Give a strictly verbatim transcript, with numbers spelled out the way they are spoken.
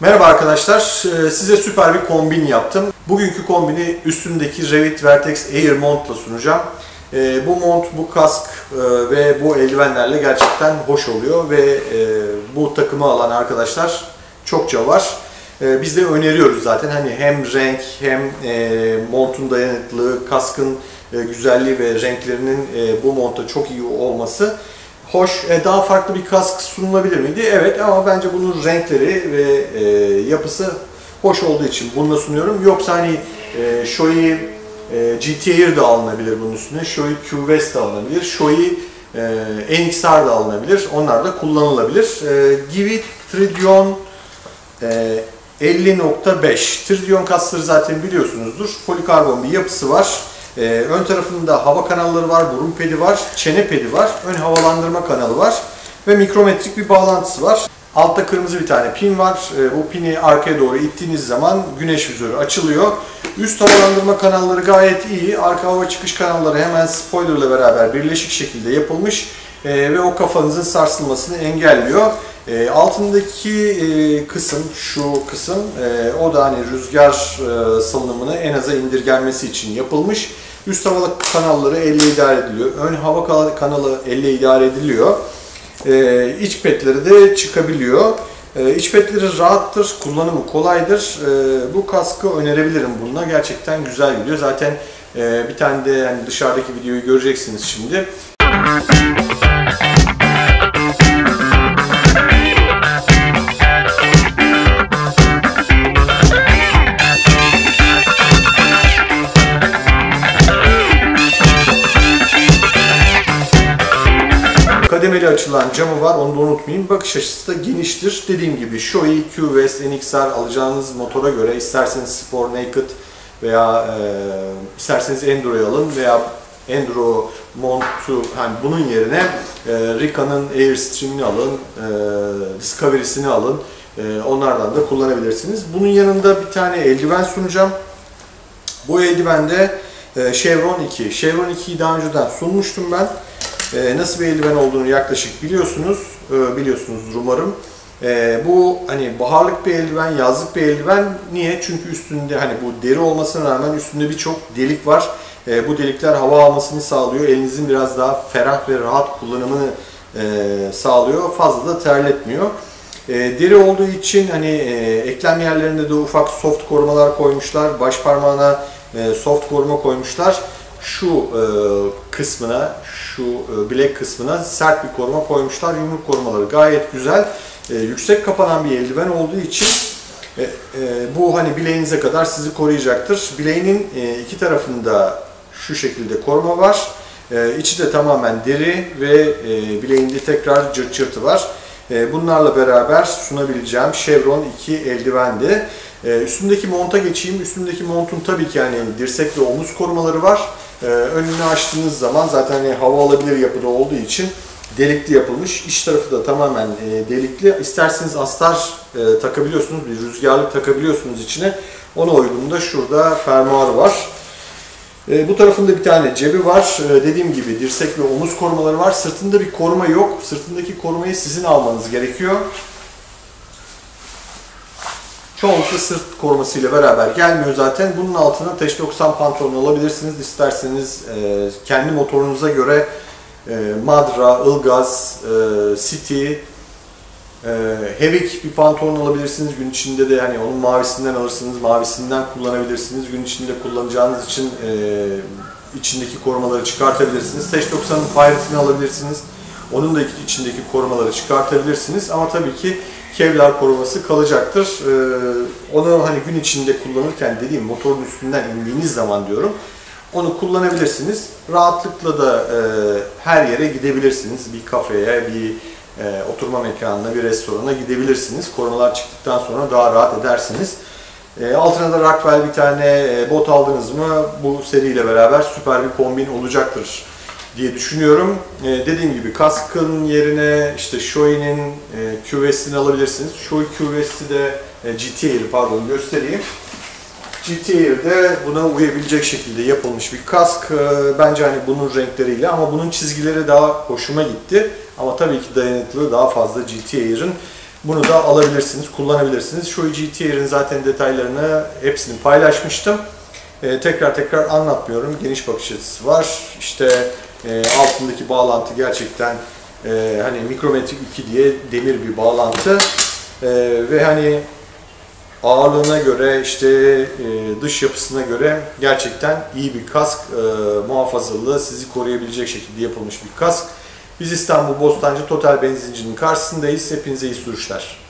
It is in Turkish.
Merhaba arkadaşlar, size süper bir kombin yaptım. Bugünkü kombini üstündeki Revit Vertex Air montla sunacağım. Bu mont, bu kask ve bu eldivenlerle gerçekten hoş oluyor ve bu takımı alan arkadaşlar çokça var. Biz de öneriyoruz zaten, hani hem renk hem montun dayanıklılığı, kaskın güzelliği ve renklerinin bu monta çok iyi olması hoş. Daha farklı bir kask sunulabilir miydi? Evet, ama bence bunun renkleri ve e, yapısı hoş olduğu için bununla sunuyorum. Yoksa hani e, Shoei e, G T Air de alınabilir bunun üstüne. Shoei Q-West de alınabilir. Shoei e, N X R da alınabilir. Onlar da kullanılabilir. E, Givi Tridion e, elli nokta beş. Tridion kasları zaten biliyorsunuzdur. Polikarbon bir yapısı var. Ee, ön tarafında hava kanalları var, burun pedi var, çene pedi var, ön havalandırma kanalı var ve mikrometrik bir bağlantısı var. Altta kırmızı bir tane pin var. Ee, bu pini arkaya doğru ittiğiniz zaman güneş vizörü açılıyor. Üst havalandırma kanalları gayet iyi. Arka hava çıkış kanalları hemen spoiler ile beraber birleşik şekilde yapılmış ee, ve o kafanızın sarsılmasını engelliyor. E, altındaki e, kısım, şu kısım, e, o da hani rüzgar e, salınımını en aza indirgenmesi için yapılmış. Üst hava kanalları elle idare ediliyor. Ön hava kanalı elle idare ediliyor. E, iç petleri de çıkabiliyor. E, iç petleri rahattır, kullanımı kolaydır. E, bu kaskı önerebilirim bununla. Gerçekten güzel gidiyor. Zaten e, bir tane de yani dışarıdaki videoyu göreceksiniz şimdi. Kademeli açılan camı var, onu da unutmayın. Bakış açısı da geniştir. Dediğim gibi Shoei Q-West N X R alacağınız motora göre isterseniz Sport Naked veya e, isterseniz Enduro'yu alın veya Enduro montu, hani bunun yerine e, Rica'nın Airstream'ini alın, e, Discovery'sini alın. E, onlardan da kullanabilirsiniz. Bunun yanında bir tane eldiven sunacağım. Bu eldivende e, Chevron iki. Chevron ikiyi daha önceden sunmuştum ben. Ee, nasıl bir eldiven olduğunu yaklaşık biliyorsunuz, ee, biliyorsunuzdur umarım. Ee, bu hani baharlık bir eldiven, yazlık bir eldiven. Niye? Çünkü üstünde hani bu deri olmasına rağmen üstünde birçok delik var. Ee, bu delikler hava almasını sağlıyor. Elinizin biraz daha ferah ve rahat kullanımını e, sağlıyor. Fazla da terletmiyor. E, deri olduğu için hani e, eklem yerlerinde de ufak soft korumalar koymuşlar. Baş parmağına e, soft koruma koymuşlar. Şu e, kısmına, şu e, bilek kısmına sert bir koruma koymuşlar. Yumruk korumaları gayet güzel. E, yüksek kapanan bir eldiven olduğu için e, e, bu hani bileğinize kadar sizi koruyacaktır. Bileğinin e, iki tarafında şu şekilde koruma var. E, içi de tamamen deri ve e, bileğinde tekrar cırt cırtı var. E, bunlarla beraber sunabileceğim Chevron iki eldivendi. E, üstündeki monta geçeyim. Üstündeki montun tabii ki yani dirsek ve omuz korumaları var. Ee, önünü açtığınız zaman zaten hani hava alabilir yapıda olduğu için delikli yapılmış. İç tarafı da tamamen e, delikli. İsterseniz astar e, takabiliyorsunuz, bir rüzgarlık takabiliyorsunuz içine. Ona uygun da şurada fermuarı var. E, bu tarafında bir tane cebi var. E, dediğim gibi dirsek ve omuz korumaları var. Sırtında bir koruma yok. Sırtındaki korumayı sizin almanız gerekiyor. Çoğunlukla sırt korumasıyla beraber gelmiyor zaten. Bunun altına T doksan pantolon alabilirsiniz. İsterseniz e, kendi motorunuza göre e, Madra, Ilgaz, e, City, e, Hevik bir pantolon alabilirsiniz. Gün içinde de hani onun mavisinden alırsınız, mavisinden kullanabilirsiniz. Gün içinde kullanacağınız için e, içindeki korumaları çıkartabilirsiniz. T doksanın Pirate'ini alabilirsiniz. Onun da içindeki korumaları çıkartabilirsiniz. Ama tabii ki Kevlar koruması kalacaktır. Ee, onu hani gün içinde kullanırken dediğim motorun üstünden indiğiniz zaman diyorum, onu kullanabilirsiniz. Rahatlıkla da e, her yere gidebilirsiniz. Bir kafeye, bir e, oturma mekanına, bir restorana gidebilirsiniz. Korumalar çıktıktan sonra daha rahat edersiniz. E, altına da Rockwell bir tane e, bot aldınız mı bu seriyle beraber süper bir kombin olacaktır diye düşünüyorum. Ee, dediğim gibi kaskın yerine işte Shoei'nin e, Q-West'ini alabilirsiniz. Shoei Q-West'i de e, G T Air pardon göstereyim. G T Air'de buna uyabilecek şekilde yapılmış bir kask. Ee, bence hani bunun renkleriyle ama bunun çizgileri daha hoşuma gitti. Ama tabii ki dayanıklılığı daha fazla G T Air'ın. Bunu da alabilirsiniz, kullanabilirsiniz. Shoei G T R'in zaten detaylarını hepsini paylaşmıştım. Ee, tekrar tekrar anlatmıyorum. Geniş bakış açısı var. İşte e, altındaki bağlantı gerçekten e, hani mikrometrik iki diye demir bir bağlantı. E, ve hani ağırlığına göre, işte e, dış yapısına göre gerçekten iyi bir kask. E, muhafazalı, sizi koruyabilecek şekilde yapılmış bir kask. Biz İstanbul Bostancı Total Benzinci'nin karşısındayız. Hepinize iyi sürüşler.